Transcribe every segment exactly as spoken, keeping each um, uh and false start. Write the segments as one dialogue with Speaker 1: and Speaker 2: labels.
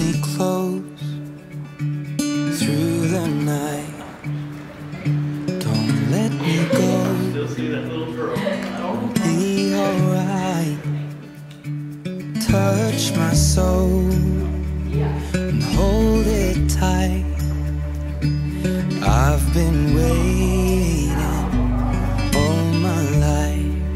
Speaker 1: me close through the night. Don't let me go.
Speaker 2: Still see that little girl.
Speaker 1: Be alright. Touch my soul and hold it tight. I've been waiting all my life.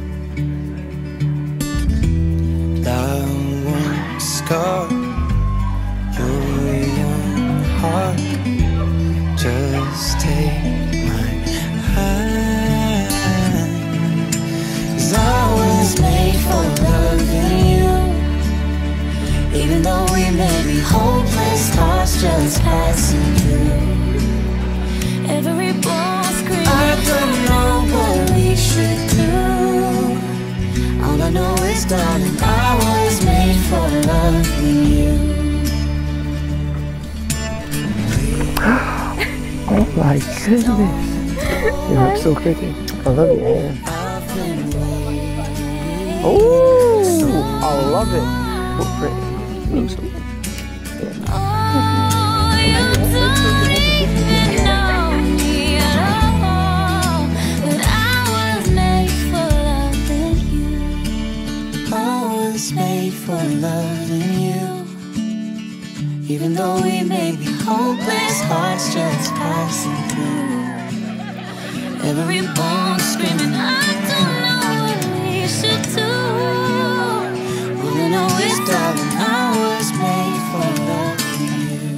Speaker 1: I won't scar your young heart. Just take my hand. 'Cause I was made for loving you. Even though we may be hopeless, hearts just passing through. Every bone screaming, I don't know what we should do. All I know is, darling, I was made for loving you.
Speaker 3: Oh my goodness. You look so pretty. I love your hair. Oh, I love it. So pretty. You look so pretty.
Speaker 4: Oh, you don't even know me at all, but I was made for loving you.
Speaker 1: I was made for loving you. Even though we may be hopeless, hearts just passing through. Every bone screaming,
Speaker 4: I don't know what we should do.
Speaker 1: all I know is, darling, I was made for loving you.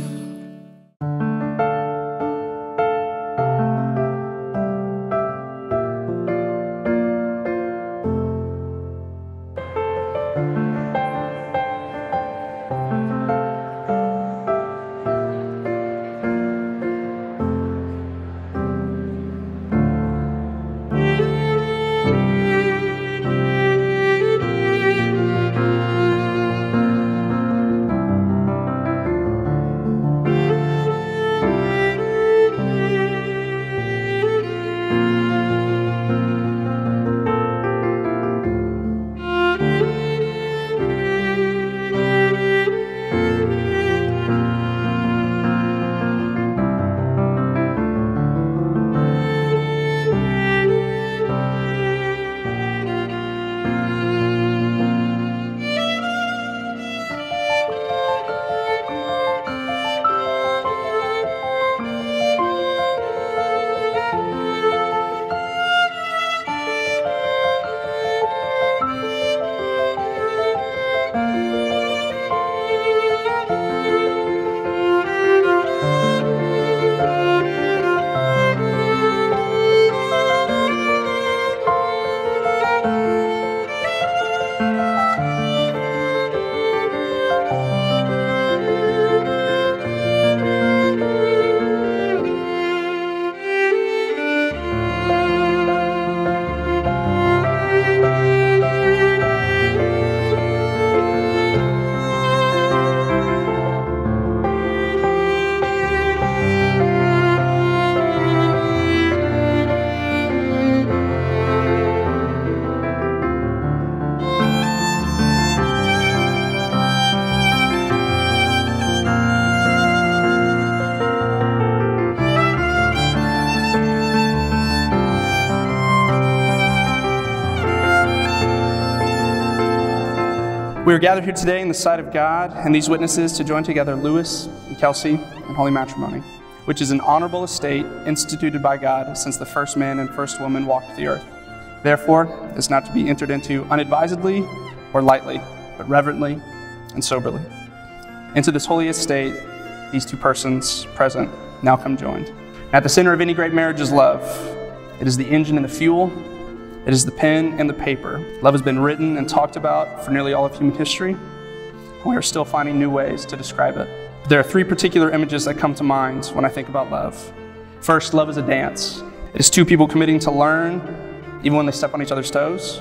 Speaker 5: We are gathered here today in the sight of God and these witnesses to join together Lewis and Kelsey in holy matrimony, which is an honorable estate instituted by God since the first man and first woman walked the earth. Therefore, it is not to be entered into unadvisedly or lightly, but reverently and soberly. Into this holy estate, these two persons present now come joined. At the center of any great marriage is love. It is the engine and the fuel. It is the pen and the paper. Love has been written and talked about for nearly all of human history, and we are still finding new ways to describe it. There are three particular images that come to mind when I think about love. First, love is a dance. It is two people committing to learn, even when they step on each other's toes.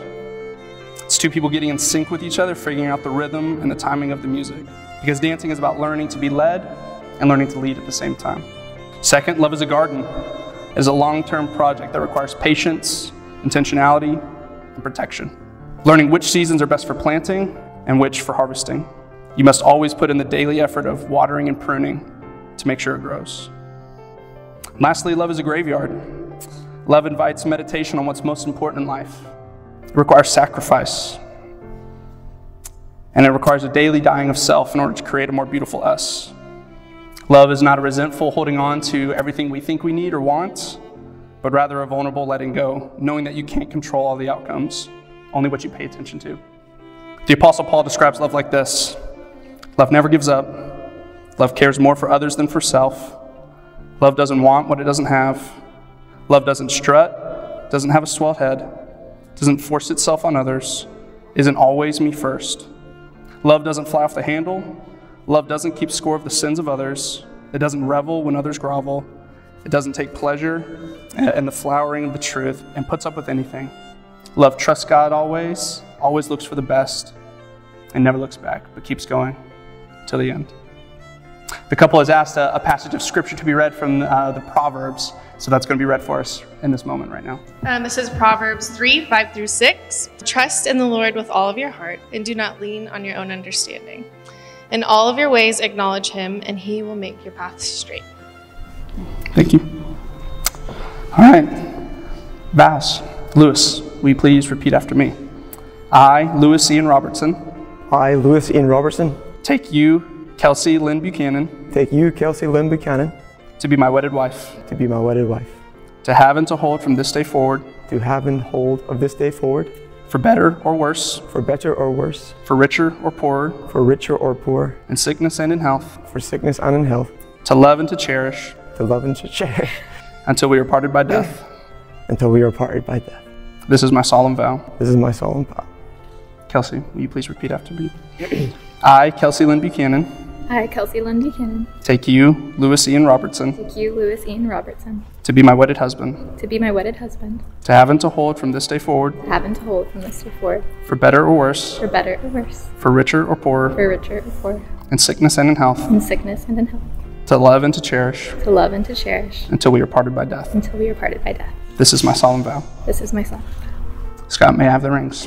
Speaker 5: It's two people getting in sync with each other, figuring out the rhythm and the timing of the music. Because dancing is about learning to be led and learning to lead at the same time. Second, love is a garden. It is a long-term project that requires patience, intentionality, and protection. Learning which seasons are best for planting and which for harvesting. You must always put in the daily effort of watering and pruning to make sure it grows. Lastly, love is a graveyard. Love invites meditation on what's most important in life. It requires sacrifice. And it requires a daily dying of self in order to create a more beautiful us. Love is not a resentful holding on to everything we think we need or want, but rather a vulnerable letting go, knowing that you can't control all the outcomes, only what you pay attention to. The Apostle Paul describes love like this. Love never gives up. Love cares more for others than for self. Love doesn't want what it doesn't have. Love doesn't strut, doesn't have a swelled head, doesn't force itself on others, isn't always me first. Love doesn't fly off the handle. Love doesn't keep score of the sins of others. It doesn't revel when others grovel. It doesn't take pleasure in the flowering of the truth and puts up with anything. Love trusts God always, always looks for the best, and never looks back, but keeps going till the end. The couple has asked a, a passage of scripture to be read from uh, the Proverbs, so that's going to be read for us in this moment right now.
Speaker 2: Um, this is Proverbs three, five through six. Trust in the Lord with all of your heart, and do not lean on your own understanding. In all of your ways acknowledge him, and he will make your paths straight.
Speaker 5: Thank you. All right. Vas, Lewis, will you please repeat after me? I, Lewis Ian Robertson,
Speaker 3: I, Lewis Ian Robertson,
Speaker 5: take you, Kelsey Lynn Buchanan,
Speaker 3: take you, Kelsey Lynn Buchanan,
Speaker 5: to be my wedded wife,
Speaker 3: to be my wedded wife,
Speaker 5: to have and to hold from this day forward,
Speaker 3: to have and hold of this day forward,
Speaker 5: for better or worse,
Speaker 3: for better or worse,
Speaker 5: for richer or poorer,
Speaker 3: for richer or poor,
Speaker 5: in sickness and in health,
Speaker 3: for sickness and in health,
Speaker 5: to love and to cherish,
Speaker 3: to love and to cherish,
Speaker 5: until we are parted by death.
Speaker 3: until we are parted by death.
Speaker 5: This is my solemn vow.
Speaker 3: This is my solemn vow.
Speaker 5: Kelsey, will you please repeat after me? I, Kelsey Lynn Buchanan,
Speaker 6: I, Kelsey Lynn Buchanan,
Speaker 5: take you, Lewis Ian Robertson,
Speaker 6: take you, Lewis Ian Robertson,
Speaker 5: to be my wedded husband,
Speaker 6: to be my wedded husband,
Speaker 5: to have and to hold from this day forward,
Speaker 6: to have and to hold from this day forward,
Speaker 5: for better or worse,
Speaker 6: for better or worse,
Speaker 5: for richer or poorer,
Speaker 6: for richer or poorer,
Speaker 5: in sickness and in health,
Speaker 6: in sickness and in health,
Speaker 5: to love and to cherish,
Speaker 6: to love and to cherish,
Speaker 5: until we are parted by death.
Speaker 6: until we are parted by death.
Speaker 5: This is my solemn vow.
Speaker 6: This is my solemn vow.
Speaker 5: Scott, may I have the rings?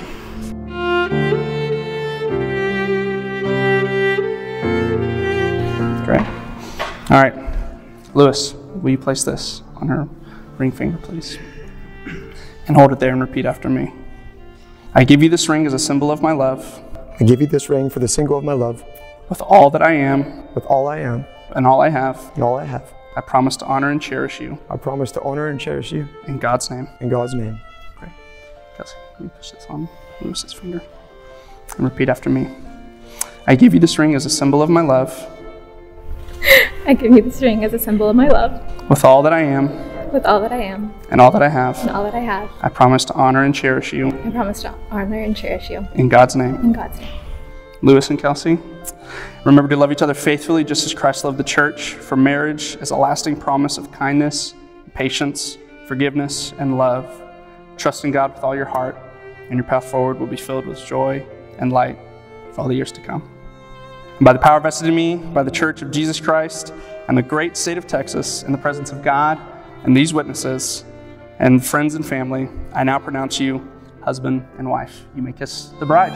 Speaker 5: Great. All right. Lewis, will you place this on her ring finger, please? And hold it there and repeat after me. I give you this ring as a symbol of my love,
Speaker 3: I give you this ring for the symbol of my love,
Speaker 5: with all that I am
Speaker 3: with all I am
Speaker 5: and all I have.
Speaker 3: and all I have.
Speaker 5: I promise to honor and cherish you.
Speaker 3: I promise to honor and cherish you
Speaker 5: In God's name.
Speaker 3: in God's name.
Speaker 5: Great. Kelsey, can you push this on Lewis's finger? And repeat after me. I give you this ring as a symbol of my love,
Speaker 6: I give you this ring as a symbol of my love,
Speaker 5: with all that I am
Speaker 6: with all that I am
Speaker 5: and all that I have.
Speaker 6: and all that I have.
Speaker 5: I promise to honor and cherish you.
Speaker 6: I promise to honor and cherish you
Speaker 5: In God's name.
Speaker 6: in God's name.
Speaker 5: Lewis and Kelsey, remember to love each other faithfully just as Christ loved the church, for marriage is a lasting promise of kindness, patience, forgiveness, and love. Trust in God with all your heart, and your path forward will be filled with joy and light for all the years to come. And by the power vested in me, by the Church of Jesus Christ, and the great state of Texas, in the presence of God and these witnesses, and friends and family, I now pronounce you husband and wife. You may kiss the bride.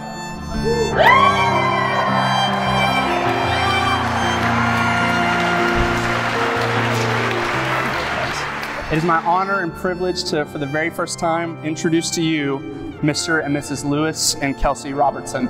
Speaker 5: It is my honor and privilege to, for the very first time, introduce to you Mister and Missus Lewis and Kelsey Robertson.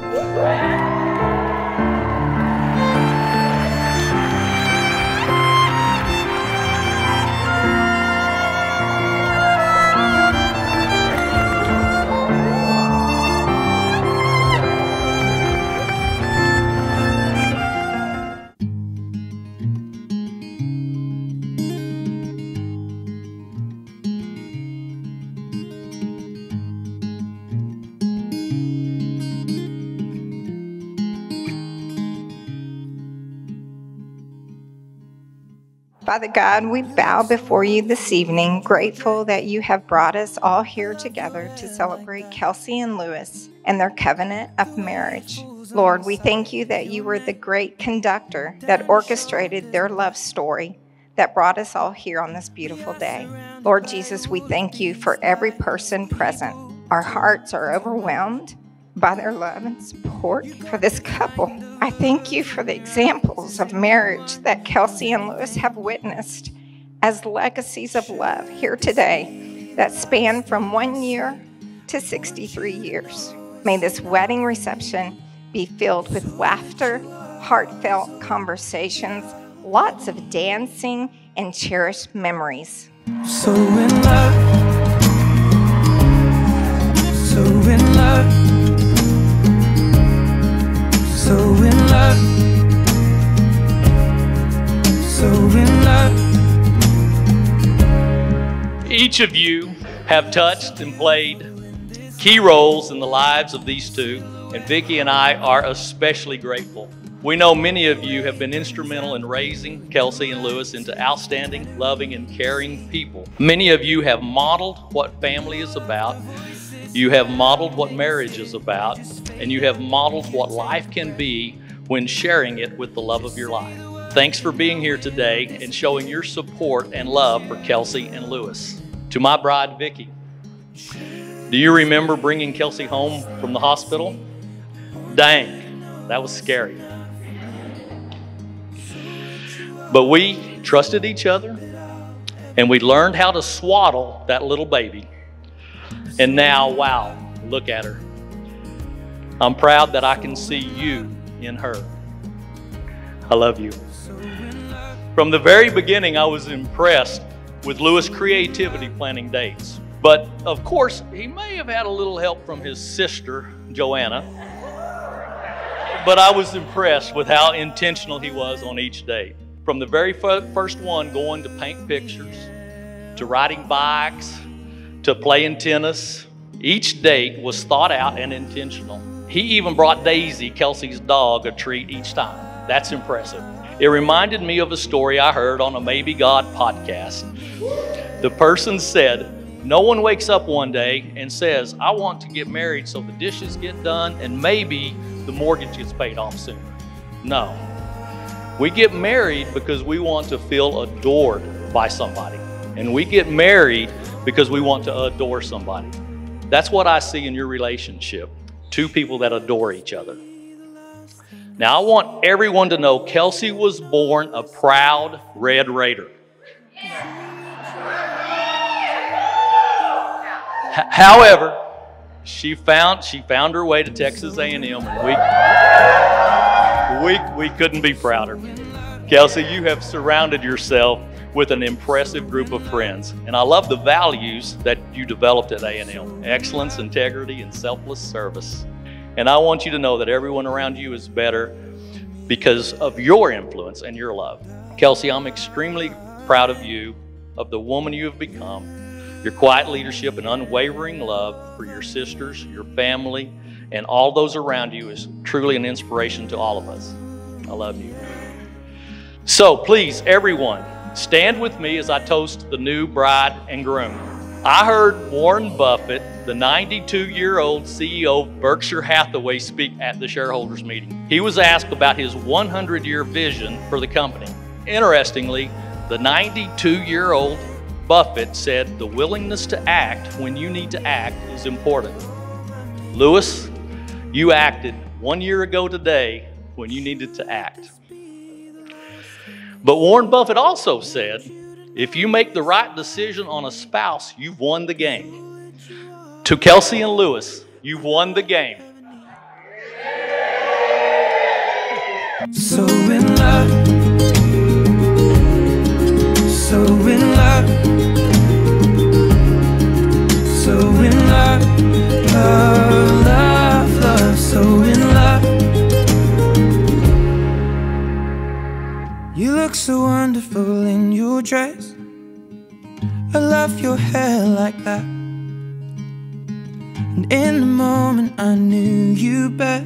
Speaker 7: Father God, we bow before you this evening, grateful that you have brought us all here together to celebrate Kelsey and Lewis and their covenant of marriage. Lord, we thank you that you were the great conductor that orchestrated their love story that brought us all here on this beautiful day. Lord Jesus, we thank you for every person present. Our hearts are overwhelmed by their love and support for this couple. I thank you for the examples of marriage that Kelsey and Lewis have witnessed as legacies of love here today that span from one year to sixty-three years. May this wedding reception be filled with laughter, heartfelt conversations, lots of dancing, and cherished memories.
Speaker 8: So in love, so in love, so in love, so in love.
Speaker 9: Each of you have touched and played key roles in the lives of these two, and Vicki and I are especially grateful. We know many of you have been instrumental in raising Kelsey and Lewis into outstanding, loving, and caring people. Many of you have modeled what family is about. You have modeled what marriage is about, and you have modeled what life can be when sharing it with the love of your life. Thanks for being here today and showing your support and love for Kelsey and Lewis. To my bride, Vicki, do you remember bringing Kelsey home from the hospital? Dang, that was scary. But we trusted each other, and we learned how to swaddle that little baby. And now, wow, look at her. I'm proud that I can see you in her. I love you. From the very beginning, I was impressed with Lewis' creativity planning dates. But of course, he may have had a little help from his sister, Joanna. But I was impressed with how intentional he was on each date. From the very first one, going to paint pictures, to riding bikes, to playing tennis, each date was thought out and intentional. He even brought Daisy, Kelsey's dog, a treat each time. That's impressive. It reminded me of a story I heard on a Maybe God podcast. The person said, no one wakes up one day and says, I want to get married so the dishes get done and maybe the mortgage gets paid off sooner. No. We get married because we want to feel adored by somebody. And we get married because we want to adore somebody. That's what I see in your relationship. Two people that adore each other. Now I want everyone to know Kelsey was born a proud Red Raider. H- however, she found she found her way to Texas A and M, and we we we couldn't be prouder. Kelsey, you have surrounded yourself with an impressive group of friends, and I love the values that you developed at A and M: excellence, integrity, and selfless service. And I want you to know that everyone around you is better because of your influence and your love. Kelsey, I'm extremely proud of you, of the woman you have become, your quiet leadership and unwavering love for your sisters, your family, and all those around you is truly an inspiration to all of us. I love you. So please, everyone, stand with me as I toast the new bride and groom. I heard Warren Buffett, the ninety-two-year-old C E O of Berkshire Hathaway, speak at the shareholders meeting. He was asked about his one hundred year vision for the company. Interestingly, the ninety-two-year-old Buffett said the willingness to act when you need to act is important. Lewis, you acted one year ago today when you needed to act. But Warren Buffett also said, if you make the right decision on a spouse, you've won the game. To Kelsey and Lewis, you've won the game.
Speaker 8: So in love, so in love, so in love, love, love, love, so in love. You look so wonderful in your dress. I love your hair like that. And in the moment I knew you better.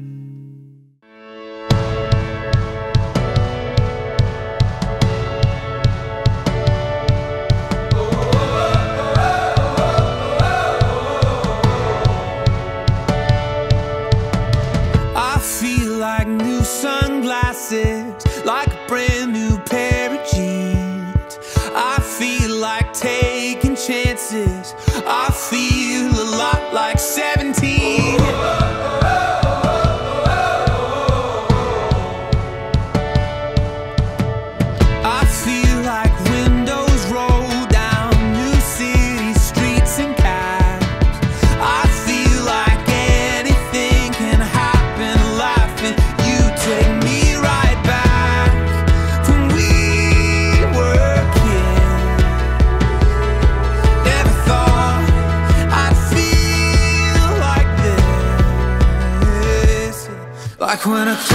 Speaker 8: I feel like new sunglasses, like a brand new pair of jeans. I feel like taking chances. I feel a lot like seventeen. like when I